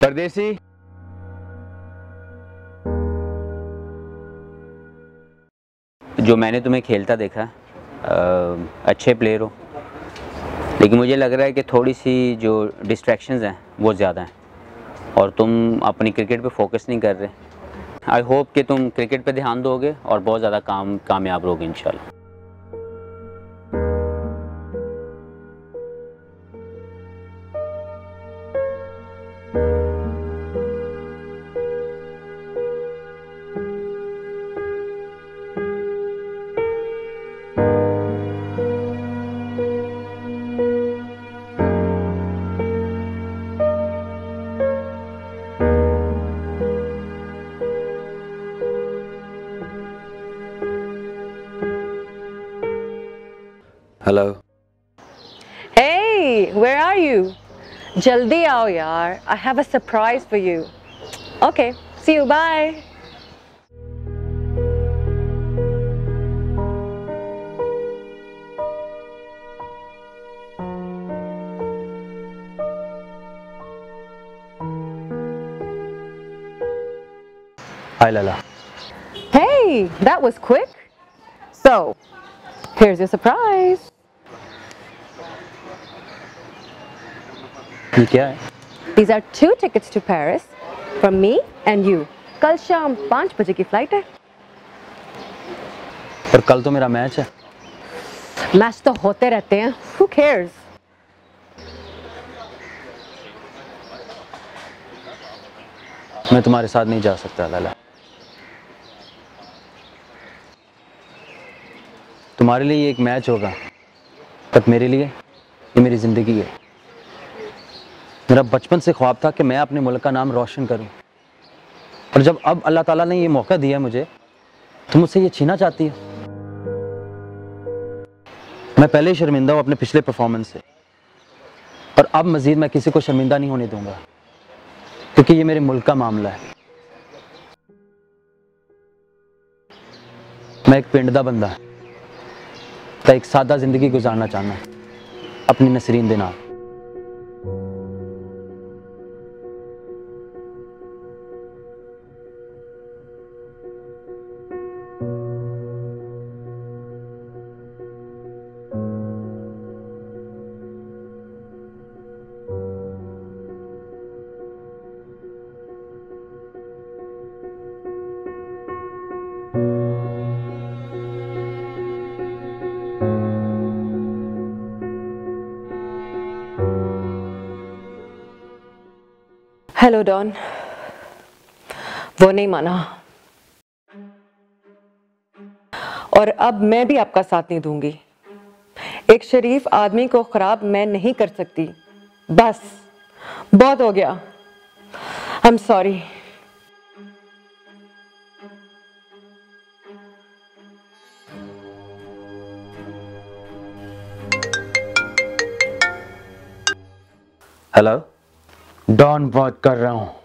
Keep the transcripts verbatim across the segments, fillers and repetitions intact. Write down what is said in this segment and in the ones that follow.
परदेसी, जो मैंने तुम्हें खेलता देखा, आ, अच्छे प्लेयर हो, लेकिन मुझे लग रहा है कि थोड़ी सी जो डिस्ट्रैक्शंस हैं वो ज़्यादा हैं और तुम अपनी क्रिकेट पे फोकस नहीं कर रहे। आई होप कि तुम क्रिकेट पे ध्यान दोगे और बहुत ज़्यादा काम कामयाब रहोगे इंशाल्लाह। Hello. Hey, where are you? Jaldi आओ यार. I have a surprise for you. Okay, see you. Bye. Hi Lala. Hey, that was quick. So, here's your surprise. ये क्या है? These are two tickets to Paris from me and you. कल शाम पाँच बजे की फ्लाइट है। पर कल तो मेरा मैच है। मैच तो होते रहते हैं। Who cares? मैं तुम्हारे साथ नहीं जा सकता लाला। तुम्हारे लिए ये एक मैच होगा, पर मेरे लिए ये मेरी ज़िंदगी है। मेरा बचपन से ख्वाब था कि मैं अपने मुल्क का नाम रोशन करूं, और जब अब अल्लाह ताला ने ये मौका दिया मुझे, तो मुझसे ये छीना चाहती है। मैं पहले ही शर्मिंदा हूं अपने पिछले परफॉर्मेंस से, और अब मज़ीद मैं किसी को शर्मिंदा नहीं होने दूंगा, क्योंकि ये मेरे मुल्क का मामला है। मैं एक पिंड दा बंदा तो एक सादा जिंदगी गुजारना चाहना अपनी नसरीन दे नाल। Hello Don. वो नहीं माना, और अब मैं भी आपका साथ नहीं दूंगी। एक शरीफ आदमी को खराब मैं नहीं कर सकती। बस बहुत हो गया। I am sorry. Hello Don, बात कर रहा हूं।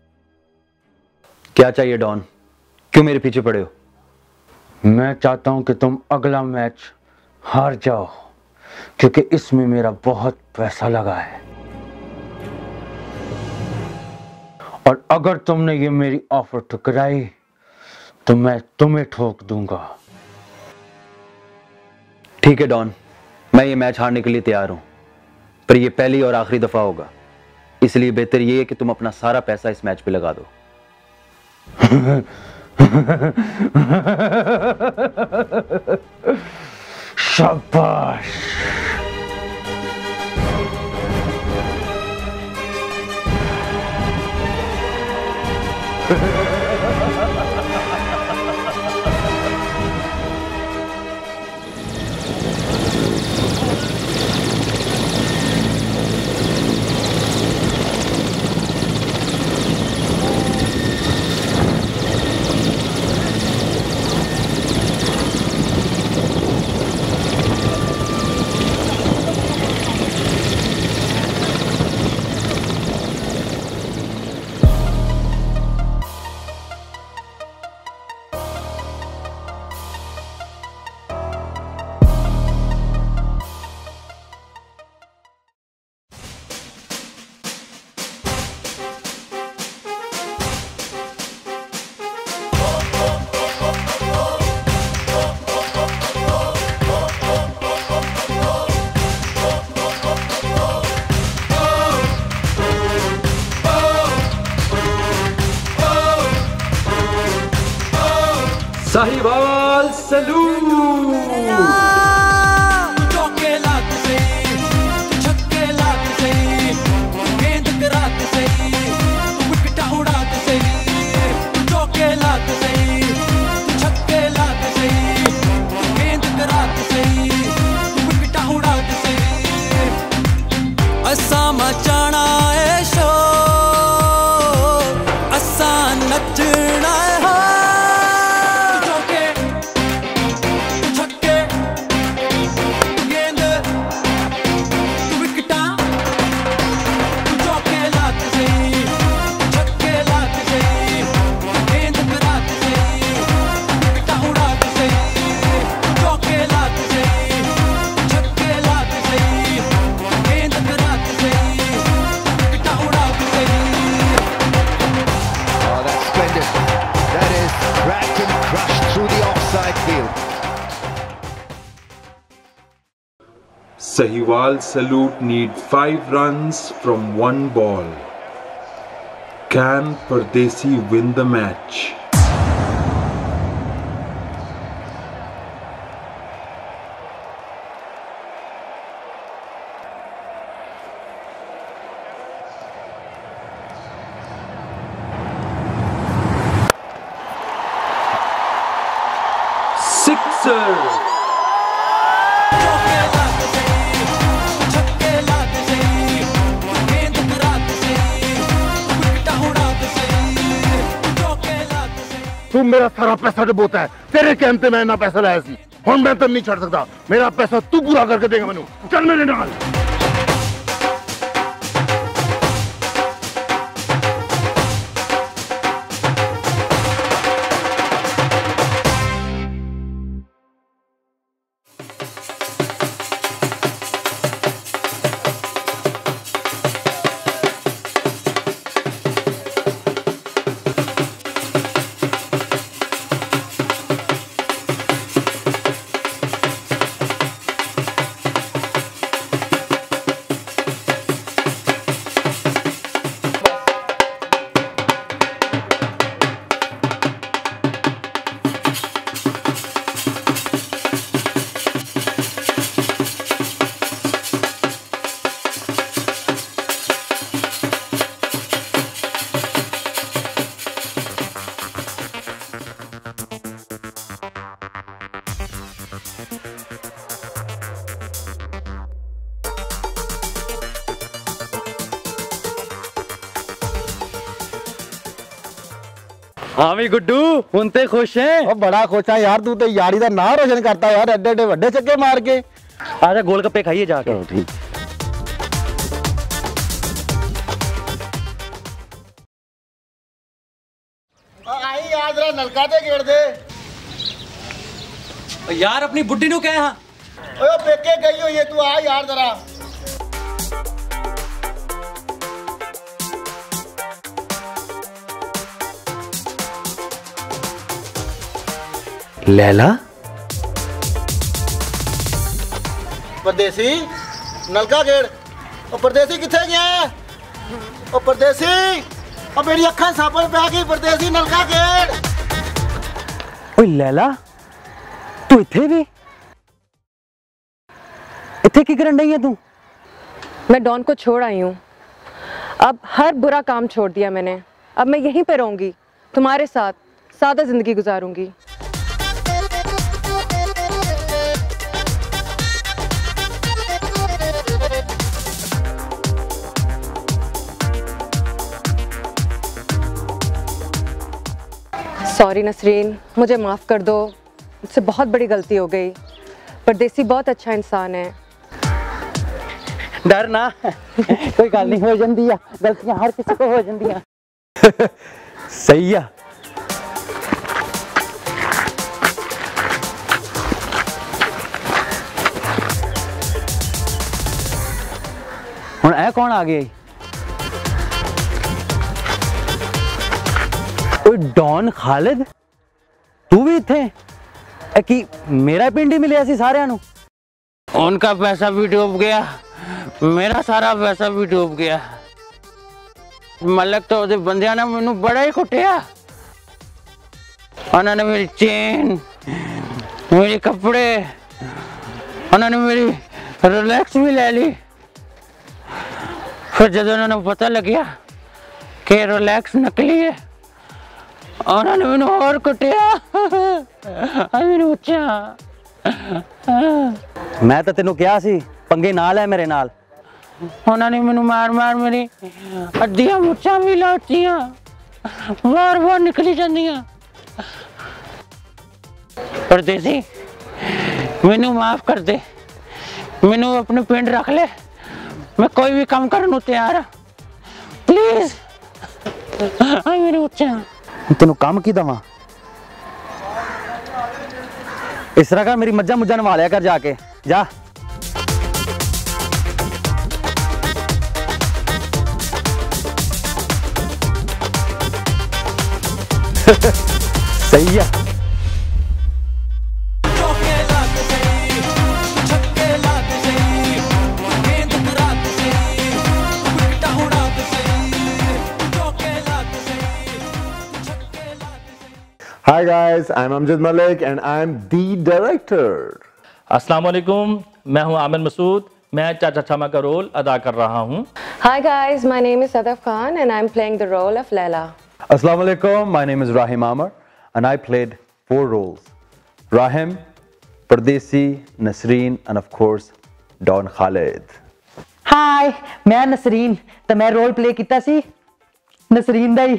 क्या चाहिए डॉन? क्यों मेरे पीछे पड़े हो? मैं चाहता हूं कि तुम अगला मैच हार जाओ, क्योंकि इसमें मेरा बहुत पैसा लगा है, और अगर तुमने ये मेरी ऑफर ठुकराई तो मैं तुम्हें ठोक दूंगा। ठीक है डॉन, मैं ये मैच हारने के लिए तैयार हूं, पर ये पहली और आखिरी दफा होगा, इसलिए बेहतर ये है कि तुम अपना सारा पैसा इस मैच पे लगा दो। शाबाश। साहिवाल सलूट। असा मचाना है शोर, असा नचना है हो। तू चौके, तू छक्के, तू गेंद, तू विकेटा, तू चौके लाते सही, छक्के लाते सही, गेंद कराते सही, विकेटा उड़ाते सही, तू चौके लाते सही, छक्के लाते सही, गेंद कराते सही, विकेटा उड़ाते सही। Oh, that's splendid. That is cracked and crushed through the offside field. Sahiwal Salute need five runs from one ball. Can Pardesi win the match? Sixer! तू मेरा सारा पैसा डबोता है, तेरे कहने ते मैं ना पैसा लाया सी, हुण मैं तेन नहीं छड़ सकता। मेरा पैसा तू पूरा करके देगा मैनू। चल मेरे नाल। हाँ भी गुड्डू हुण ते खुश है? ओ बड़ा खुश है यार, तू तो यारी दा नाम रोशन करता यार, एडे एडे वड्डे छक्के मार के। आजा गोलगप्पे खाइए जाके। चलो ठीक। आई यार जरा नलका ते गेड़ दे। यार अपनी बुड्ढी नु कह। ओए पेके गई हुई है, तू आ यार जरा। लैला परदेसी नलका गेड़। ओ परदेसी किथे गया? ओ परदेसी, ओ मेरी अखां साबण पै गई। परदेसी नलका गेड़। ओए लैला तू इथे भी? इथे की करन रही है तू? मैं डॉन को छोड़ आई हूँ। अब हर बुरा काम छोड़ दिया मैंने। अब मैं यहीं पे रहूंगी, तुम्हारे साथ सादा जिंदगी गुजारूंगी। सॉरी नसरीन, मुझे माफ़ कर दो, मुझसे बहुत बड़ी गलती हो गई। परदेसी बहुत अच्छा इंसान है। डर ना, कोई गल नहीं, हो जाती है, गलतियां हर किसी को हो जाती हैं। सही है। हुण ए कौन आ गया? डॉन खालिद, तू भी इथे? कि मेरा पिंड ही मिले सी सारिਆਂ ਨੂੰ? उनका पैसा भी डूब गया, मेरा सारा पैसा भी डूब गया। मलिक तो ਉਹਦੇ ਬੰਦਿਆਂ ਨੇ ਮੈਨੂੰ ਬੜਾ ਹੀ ਕੁੱਟਿਆ। उन्होंने मेरी चेन, मेरे कपड़े, उन्होंने मेरी रोलेक्स भी ले ली। फिर जब उन्होंने पता लग गया कि रोलेक्स नकली है, उन्होंने मैंने और कुटिया। मैंने पूछा मैं तो तेनों क्या सी पंगे ना ले मेरे नाल। उन्होंने मैंने मार मार मेरी अद्धियां मुच्छां भी लातियां, बार बार निकली जांदियां। परदेसी मैनू माफ कर दे, मैनू अपने पिंड रख ले, मैं कोई भी काम करने को तैयार हाँ, प्लीज। मेरे बच्चा तेनों काम की दवा इस तरह का मेरी मज्जा मुज्जा नवा लिया कर जाके जा। सही है। Hi guys, I'm Amjad Malik and I'm the director. अस्सलाम वालेकुम, मैं हूं आमिर मसूद, मैं चाचा छमा का रोल अदा कर रहा हूं। Hi guys, my name is Sadaf Khan and I'm playing the role of Laila. Assalamu alaikum, my name is Rahim Amar and I played four roles: Rahim, Pardesi, Nasreen and of course Don Khalid. Hi, मैं नसरीन तो मैं role play किया सी नसरीन दा ही।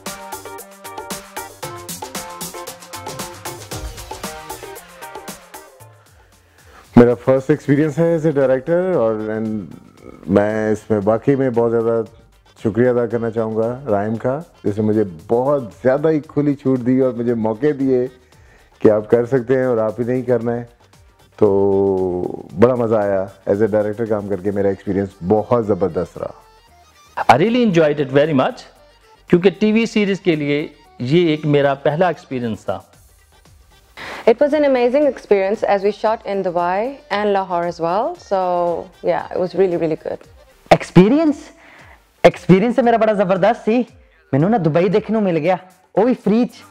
मेरा first experience है as a director और and मैं इसमें वाकई में बहुत ज़्यादा शुक्रिया अदा करना चाहूँगा राहिम का, जिसने मुझे बहुत ज़्यादा ही खुली छूट दी और मुझे मौके दिए कि आप कर सकते हैं और आप ही नहीं करना है। तो बड़ा मज़ा आया एज ए डायरेक्टर काम करके, मेरा एक्सपीरियंस बहुत ज़बरदस्त रहा। I really enjoyed it very much, क्योंकि टीवी सीरीज़ के लिए ये एक मेरा पहला एक्सपीरियंस था। It was an amazing experience as we shot in Dubai and Lahore as well. So yeah, it was really really good. Experience? Experience से मेरा बड़ा ज़बरदस्त सी। मैंने ना दुबई देखने को मिल गया, वो भी फ्री च।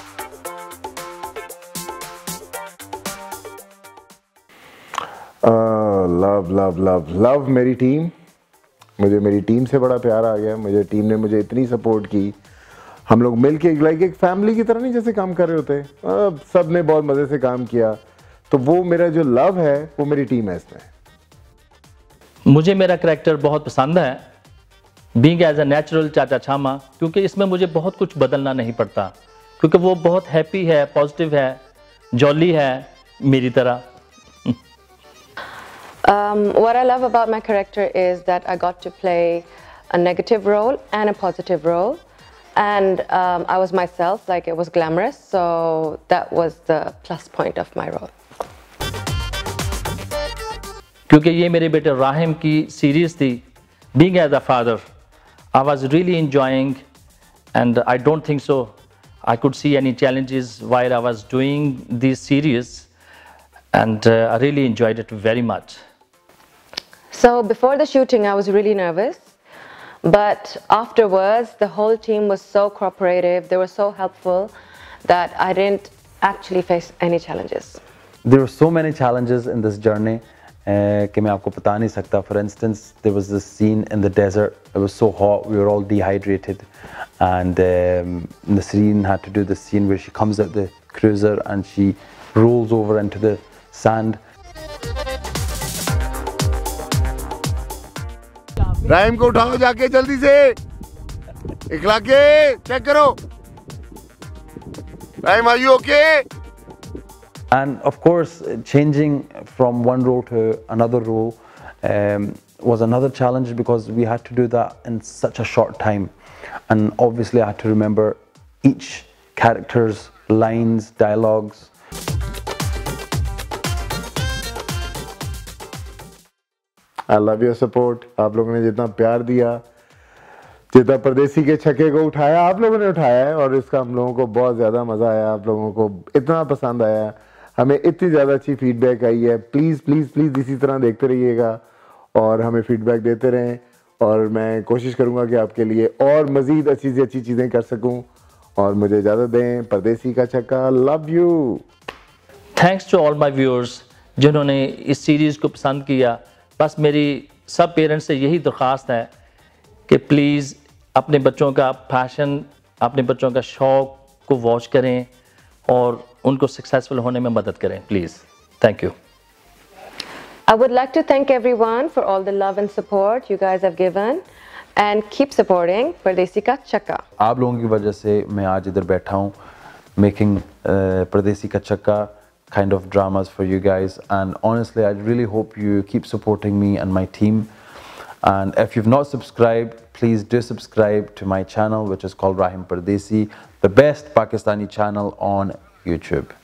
लव लव लव लव मेरी टीम, मुझे मेरी टीम से बड़ा प्यार आ गया। मुझे टीम ने मुझे इतनी सपोर्ट की, हम लोग मिल के लाइक एक फैमिली की तरह नहीं जैसे काम कर रहे होते, सब ने बहुत मज़े से काम किया। तो वो मेरा जो लव है वो मेरी टीम है इसमें। मुझे मेरा करैक्टर बहुत पसंद है, बीइंग एज अ नेचुरल चाचा छामा, क्योंकि इसमें मुझे बहुत कुछ बदलना नहीं पड़ता, क्योंकि वो बहुत हैप्पी है, पॉजिटिव है, जॉली है मेरी तरह। Um, what I love about my character is that I got to play a negative role and a positive role. And um, I was myself, like it was glamorous, so that was the plus point of my role. क्योंकि ये मेरे बेटे राहिम की series थी, being as a father, I was really enjoying, and I don't think so I could see any challenges while I was doing this series, and uh, I really enjoyed it very much. So before the shooting, I was really nervous. But afterwards, the whole team was so cooperative, they were so helpful that I didn't actually face any challenges. There were so many challenges in this journey कि मैं आपको बता नहीं सकता. For instance, there was this scene in the desert. It was so hot, we were all dehydrated, and um, Nasreen had to do the scene where she comes out the cruiser and she rolls over into the sand. Rahim को उठाओ जाके जल्दी से, इखला के check करो। Rahim, are you okay? And of course, changing from one role to another role um, was another challenge because we had to do that in such a short time. And obviously I had to remember each character's lines, dialogues. I love your support. आप लोगों ने जितना प्यार दिया, जितना परदेसी के छक्के को उठाया, आप लोगों ने उठाया है और इसका हम लोगों को बहुत ज़्यादा मज़ा आया। आप लोगों को इतना पसंद आया, हमें इतनी ज़्यादा अच्छी फीडबैक आई है। प्लीज़ प्लीज़ प्लीज़ इसी तरह देखते रहिएगा और हमें फीडबैक देते रहें, और मैं कोशिश करूँगा कि आपके लिए और मज़ीद अच्छी से अच्छी चीज़ें कर सकूँ और मुझे इजाज़त दें। परदेसी का छक्का, love you. Thanks to all my viewers जिन्होंने इस सीरीज़ को पसंद किया। बस मेरी सब पेरेंट्स से यही दरख्वास्त है कि प्लीज़ अपने बच्चों का पैशन, अपने बच्चों का शौक़ को वॉच करें और उनको सक्सेसफुल होने में मदद करें please. Thank you. I would like to thank everyone for all the love and support you guys have given and keep supporting Pardesi ka Chakka. आप लोगों की वजह से मैं आज इधर बैठा हूँ, making uh, Pardesi ka Chakka kind of dramas for you guys, and honestly I really hope you keep supporting me and my team. And if you've not subscribed, please do subscribe to my channel, which is called Rahim Pardesi, the best Pakistani channel on YouTube.